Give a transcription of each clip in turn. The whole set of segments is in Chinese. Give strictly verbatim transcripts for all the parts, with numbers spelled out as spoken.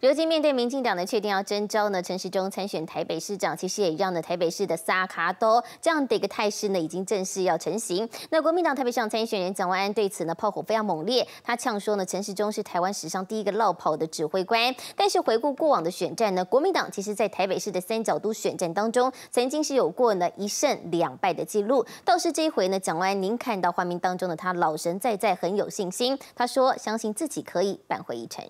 如今面对民进党呢确定要征召呢陈时中参选台北市长，其实也让呢台北市的萨卡都这样的一个态势呢已经正式要成型。那国民党台北市长参选人蒋万安对此呢炮火非常猛烈，他呛说呢陈时中是台湾史上第一个落跑的指挥官。但是回顾过往的选战呢，国民党其实在台北市的三角都选战当中，曾经是有过呢一胜两败的记录。倒是这一回呢，蒋万安您看到画面当中的他老神在在，很有信心。他说相信自己可以扳回一城。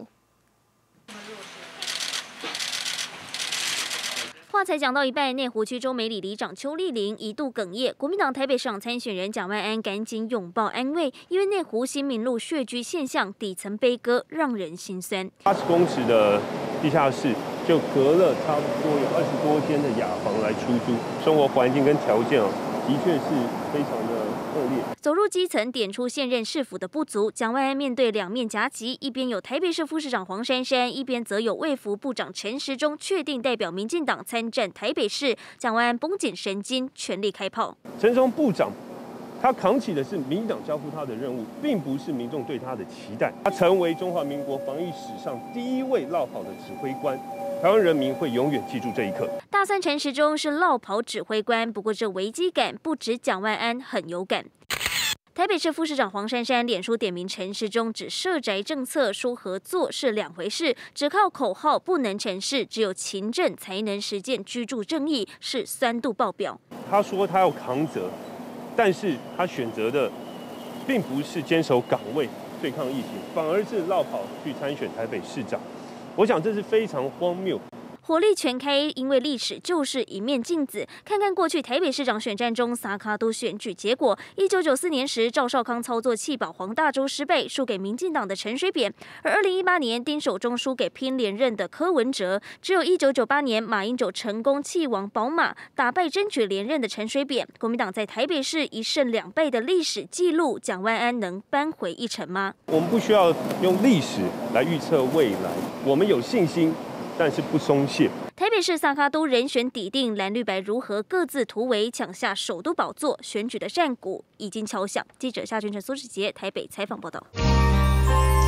话才讲到一半，内湖区中美里里长邱丽玲一度哽咽，国民党台北市长参选人蒋万安赶紧拥抱安慰，因为内湖新民路血居现象底层悲歌让人心酸。 八十公尺的地下室就隔了差不多有二十多间的雅房来出租，生活环境跟条件哦，的确是非常的恶劣。 走入基层，点出现任市府的不足。蒋万安面对两面夹击，一边有台北市副市长黄珊珊，一边则有卫福部长陈时中确定代表民进党参战台北市。蒋万安绷紧神经，全力开炮。 陈时中部长他扛起的是民进党交付他的任务，并不是民众对他的期待。他成为中华民国防疫史上第一位落跑的指挥官。台湾人民会永远记住这一刻。 大算陈时中是落跑指挥官，不过这危机感不止蒋万安很有感。台北市副市长黄珊珊脸书点名陈时中指社宅政策说合作是两回事，只靠口号不能成事，只有勤政才能实践居住正义，是酸度爆表。 他说他要扛责，但是他选择的并不是坚守岗位对抗疫情，反而是落跑去参选台北市长。我想这是非常荒谬。 火力全开，因为历史就是一面镜子。看看过去台北市长选战中萨卡都选举结果：一九九四年时，赵少康操作弃保黄大洲失败，输给民进党的陈水扁；而二零一八年，丁守中输给拼连任的柯文哲。只有一九九八年，马英九成功弃王宝马，打败争取连任的陈水扁。国民党在台北市一胜两败的历史记录，蒋万安能扳回一城吗？ 我们不需要用历史来预测未来，我们有信心。但是不松懈。 台北市萨卡都人选底定，蓝绿白如何各自突围抢下首都宝座？选举的战鼓已经敲响。记者夏俊成、苏世杰台北采访报道。